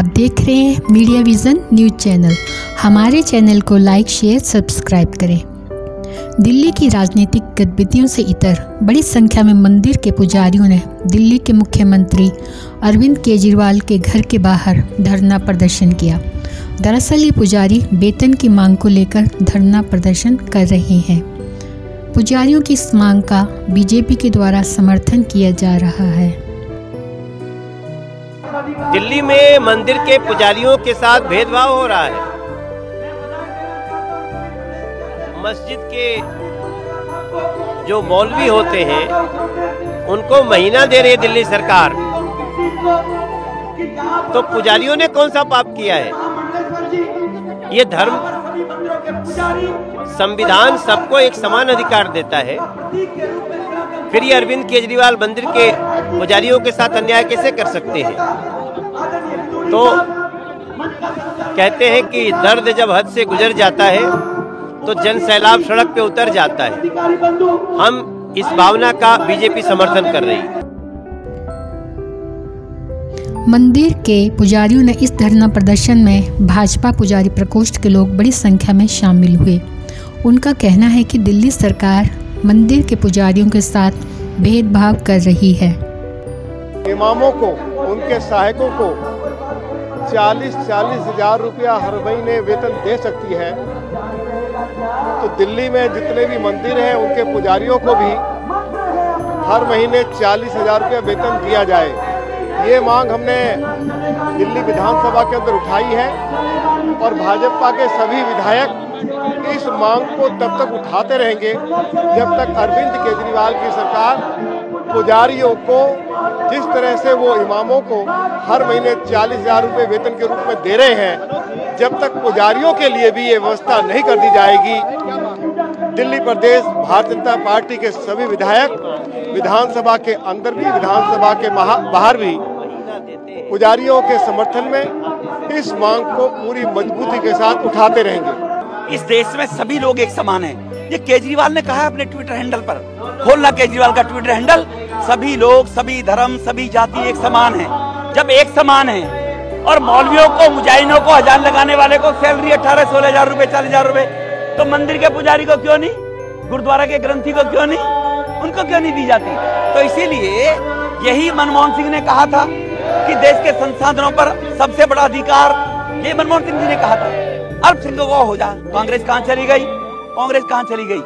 आप देख रहे हैं मीडिया विजन न्यूज़ चैनल। हमारे चैनल को लाइक, शेयर, सब्सक्राइब करें। दिल्ली की राजनीतिक गतिविधियों से इतर बड़ी संख्या में मंदिर के पुजारियों ने दिल्ली के मुख्यमंत्री अरविंद केजरीवाल के घर के बाहर धरना प्रदर्शन किया। दरअसल ये पुजारी वेतन की मांग को लेकर धरना प्रदर्शन कर रहे हैं। पुजारियों की इस मांग का बीजेपी के द्वारा समर्थन किया जा रहा है। दिल्ली में मंदिर के पुजारियों के साथ भेदभाव हो रहा है। मस्जिद के जो मौलवी होते हैं उनको महीना दे रही है दिल्ली सरकार, तो पुजारियों ने कौन सा पाप किया है? ये धर्म संविधान सबको एक समान अधिकार देता है, फिर ये अरविंद केजरीवाल मंदिर के पुजारियों के साथ अन्याय कैसे कर सकते हैं? तो कहते हैं कि दर्द जब हद से गुजर जाता है तो जन सैलाब सड़क पे उतर जाता है। हम इस भावना का बीजेपी समर्थन कर रही है। मंदिर के पुजारियों ने इस धरना प्रदर्शन में भाजपा पुजारी प्रकोष्ठ के लोग बड़ी संख्या में शामिल हुए। उनका कहना है कि दिल्ली सरकार मंदिर के पुजारियों के साथ भेदभाव कर रही है। इमामों को, उनके सहायकों को 40-40 हजार रुपया हर महीने वेतन दे सकती है, तो दिल्ली में जितने भी मंदिर हैं उनके पुजारियों को भी हर महीने 40 हजार रुपया वेतन दिया जाए। ये मांग हमने दिल्ली विधानसभा के अंदर उठाई है और भाजपा के सभी विधायक इस मांग को तब तक उठाते रहेंगे जब तक अरविंद केजरीवाल की सरकार पुजारियों को जिस तरह से वो इमामों को हर महीने 40 हजार रुपये वेतन के रूप में दे रहे हैं, जब तक पुजारियों के लिए भी ये व्यवस्था नहीं कर दी जाएगी, दिल्ली प्रदेश भारतीय जनता पार्टी के सभी विधायक विधानसभा के अंदर भी, विधानसभा के बाहर भी पुजारियों के समर्थन में इस मांग को पूरी मजबूती के साथ उठाते रहेंगे। इस देश में सभी लोग एक समान हैं। ये केजरीवाल ने कहा है अपने ट्विटर हैंडल पर, खोलना केजरीवाल का ट्विटर हैंडल, सभी लोग, सभी धर्म, सभी जाति एक समान है। जब एक समान है और मौलवियों को, मुजाहिदों को, अजान लगाने वाले को सैलरी 18-16 हजार रुपए, 40 हजार रुपए, तो मंदिर के पुजारी को क्यों नहीं, गुरुद्वारा के ग्रंथी को क्यों नहीं, उनको क्यों नहीं दी जाती? तो इसीलिए यही मनमोहन सिंह ने कहा था कि देश के संसाधनों पर सबसे बड़ा अधिकार, ये मनमोहन सिंह जी ने कहा था। अल्पसंख्यकों को हो जा, कांग्रेस कहां चली गई? कांग्रेस कहां चली गई?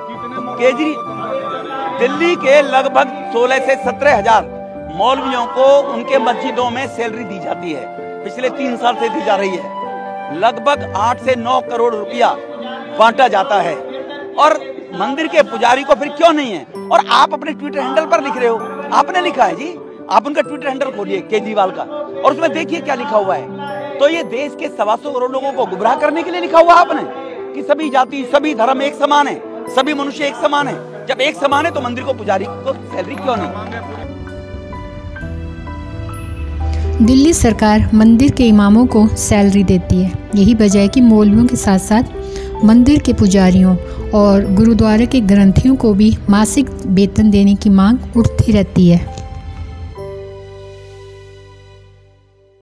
दिल्ली के लगभग 16 से 17 हजार मौलवियों को उनके मस्जिदों में सैलरी दी जाती है, पिछले 3 साल से दी जा रही है। लगभग 8 से 9 करोड़ रुपया बांटा जाता है, और मंदिर के पुजारी को फिर क्यों नहीं है? और आप अपने ट्विटर हैंडल पर लिख रहे हो, आपने लिखा है जी, आप उनका ट्विटर हैंडल खोलिए केजरीवाल का और उसमें देखिए क्या लिखा हुआ है। तो ये देश के 125 करोड़ लोगों को गुमराह करने के लिए लिखा हुआ आपने कि सभी जाति, सभी धर्म एक समान है, सभी मनुष्य एक समान है। जब एक समान है तो मंदिर को, पुजारी को सैलरी क्यों नहीं? दिल्ली सरकार मंदिर के इमामों को सैलरी देती है। यही वजह है कि मौलवियों के साथ साथ मंदिर के पुजारियों और गुरुद्वारे के ग्रंथियों को भी मासिक वेतन देने की मांग उठती रहती है।